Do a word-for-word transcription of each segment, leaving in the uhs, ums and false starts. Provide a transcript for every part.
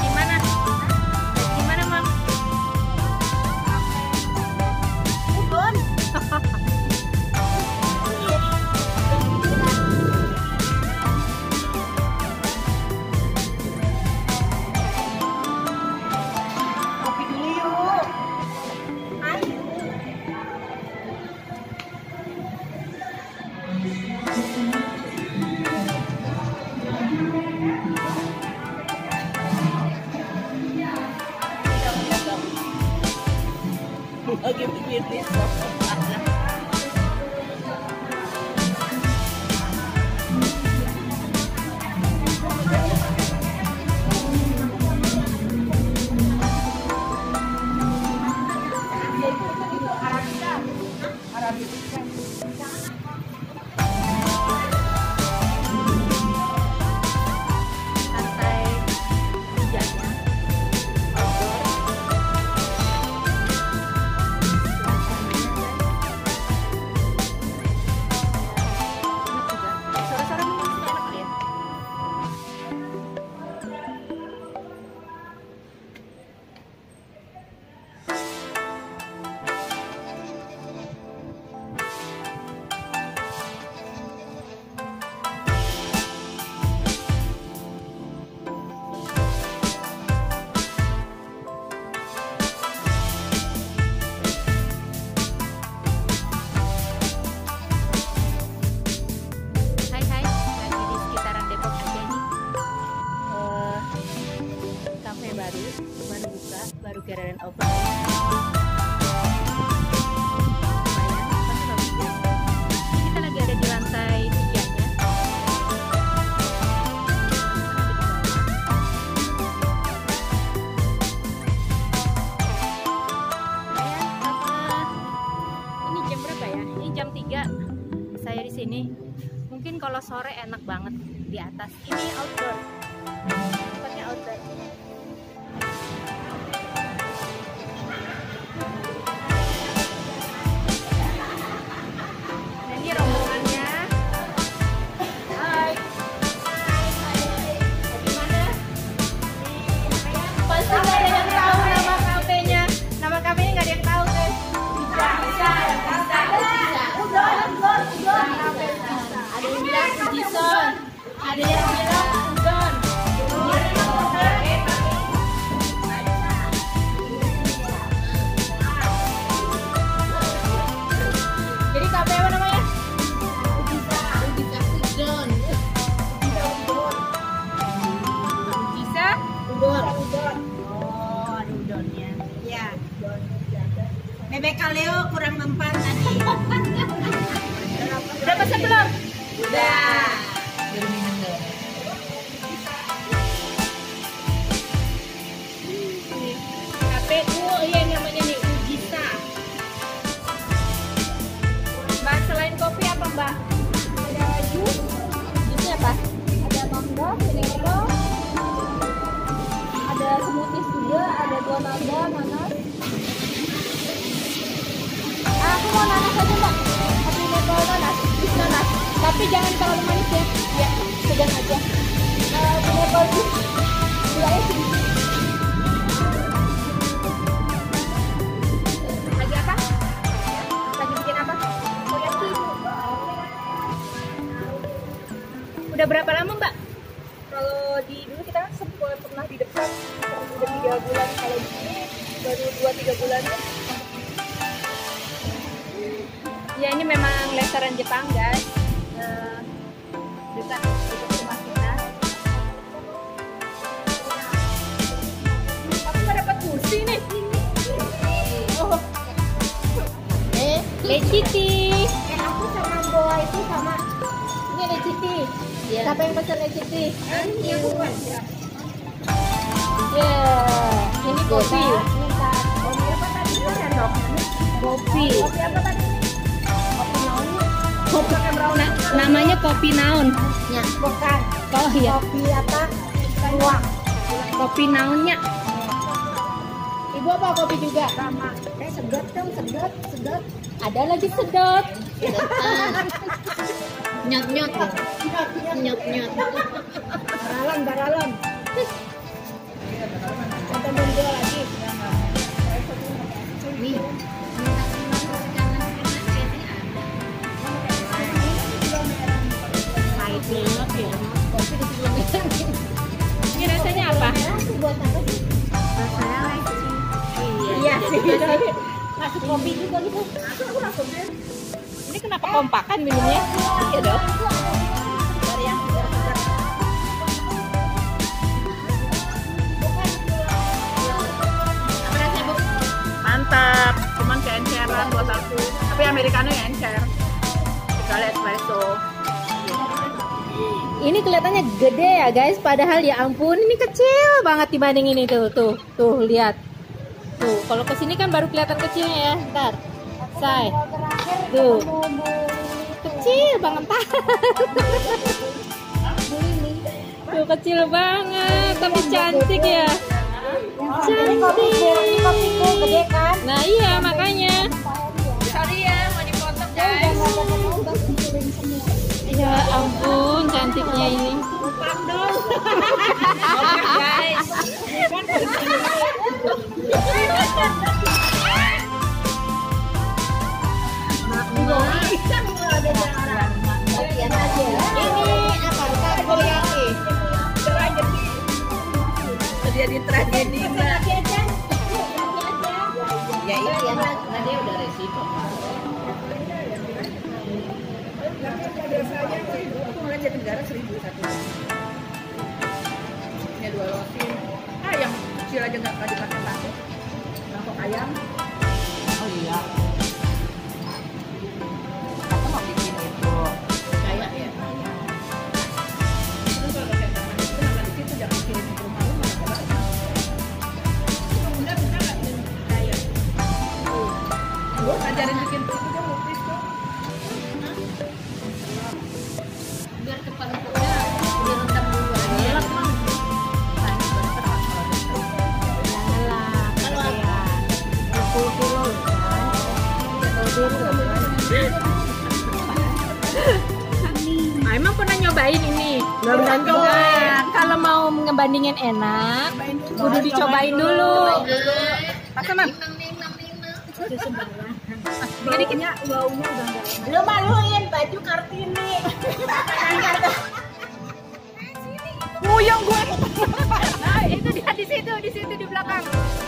gimana? Kayak gimana, Mam? Ubon. Kopi dulu yuk. Ayo. Lagi bisnis. Santai hujannya. Sore-sore mungkin enak kali ya. Hai hai, lagi di sekitaran Depok aja nih. Eh, kafe baru, baru buka, baru Garden open. Lumayan, pasti bagus ya. Ini kita lagi ada di lantai tiganya. Lumayan, apa? Ini jam berapa ya? Ini jam tiga. Saya di sini. Mungkin kalau sore enak banget di atas. Ini outdoor. Tempatnya outdoor. Nah, ini rombongannya. Hai. Gimana? Pasti nggak ada yang tahu nama kafenya. Nama kafenya nggak ada yang tahu guys. Bisa, bisa, bisa, bisa. Udon, udon, udon. Ada yang bilang Ujison, ada yang bilang Udon. Jadi kafe apa namanya? Ujisa, Ujisa Udon. Ujisa Udon. Udon. Oh, ada udonnya. Ya. Bebek kaleo kurang mempan tadi. Udah pesan belum? Udah. Kafe oh iya namanya nih Ujisa. Mbak selain kopi apa Mbak? Ada jus, Jusnya apa? ada mangga, pineapple, ada smoothies juga, ada buah naga, nanas. Ah, aku mau nanas aja Mbak. Tapi pineapple nanas. Jus nanas. Tapi jangan terlalu manis ya. Ya, sedang aja. Uh, pineapple jus. Gulanya sedikit. Lagi apa? Lagi bikin apa? Koyaki. Udah berapa lama Mbak? Kalau di dulu kita kan sempat pernah di depan udah tiga bulan, kalau di sini baru dua tiga bulan. Ya ini memang restoran Jepang guys. Eh, dekat dekat rumah kita. Aku nggak dapat kursi nih. Oh. Eh, Leciti. Eh aku sama Boa itu sama. Ini Leciti. Ya. Siapa yang pesan Leciti? Ini bukan. Ya, ini kopi. Minta kopi apa tadi? Sendok. Kopi. Kopi apa tadi? Kopi naon. Kopi. Pakai brown. Na- namanya kopi naon. Ya, bukan. Oh iya, Kopi apa? Ruang. kopi naonnya. Ibu apa kopi juga? Sama. Eh sedot dong, sedot, sedot. Ada lagi sedot. Nyot nyot. Nyot nyot. Baralan, baralan. Masuk kopi juga gitu. Aku langsung deh. Ini kenapa kompakan minumnya? Iya dong. Dari yang segar-segar. Apa rasanya, Bu? Mantap, cuman keenceran buat aku. Tapi americano yang encer. Kecuali espresso. Ini kelihatannya gede ya guys, padahal ya ampun ini kecil banget dibanding ini tuh, tuh, tuh lihat. Tuh, kalau kesini kan baru kelihatan kecilnya ya, ntar. Say. Tuh. Kecil banget. Tuh kecil banget, tapi cantik ya. Cantik. Gede kan? Nah iya makanya. Sorry ya, mau dipotong guys. Ya ampun cantiknya ini. Guys. Ini apa? Takoyaki. Terjadi tragedi enggak? Ya iya, nah dia udah resiko. Biasanya seribu, aku ngeliat Jatinegara seribu satu. Ini dua losin. Ah yang kecil aja nggak dipakai-pakai. Mangkok ayam. Oh iya. Aku mau bikin itu kayak ya. Terus kalau pakai tangan itu makan di situ jangan kirim ke rumah-rumah. Benar-benar nggak kirim kayak. Gue ajarin bikin itu dong, lukis dong. Biar cepat empuknya direndam dulu aja. Kalau ya sepuluh kilo Ah, emang pernah nyobain ini? Belum juga. Kalau mau ngebandingin enak, kudu dicobain dulu. Pakai mah. Dikit-dikitnya Baunya udah nggak. lu maluin baju Kartini. Puyeng gue. Nah, itu dia di situ, di situ di belakang.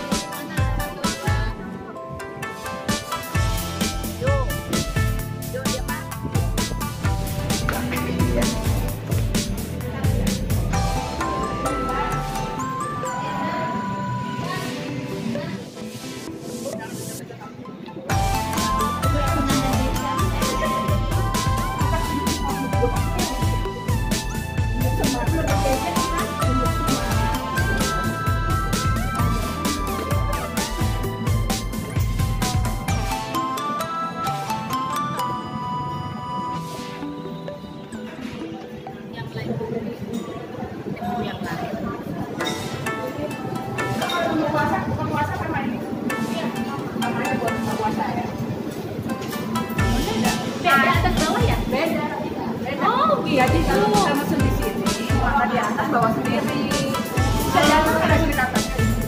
Beda atas bawah ya? Beda. Oh, Jadi kalau kita mesen di sini, makan di atas bawa sendiri. Saya datang ada di atas.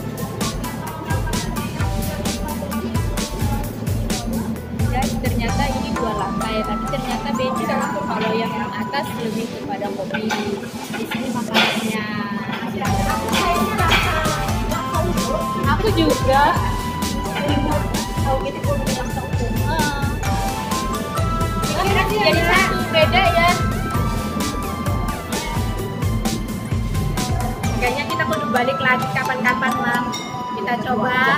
guys, ternyata ini dua lantai, tapi ternyata beda. Kalau yang atas lebih kepada kopi, di sini makanannya. Aku juga. Tahu gitu pun bilang tahu. Jadi satu beda ya. Kayaknya kita kudu balik lagi kapan-kapan, Mam. Kita coba.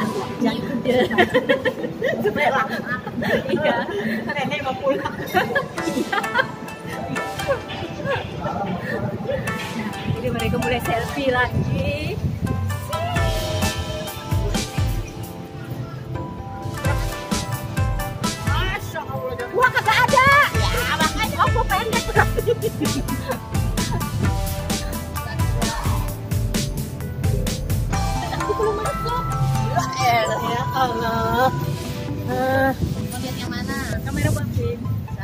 Supaya lama. Iya. Nenek mau pulang. Jadi mereka mulai selfie lagi. Wah, kagak ada. Ya, makanya aku pendek berarti. Aku belum masuk. Ya Allah. Mau lihat yang mana? Kamera buat sih.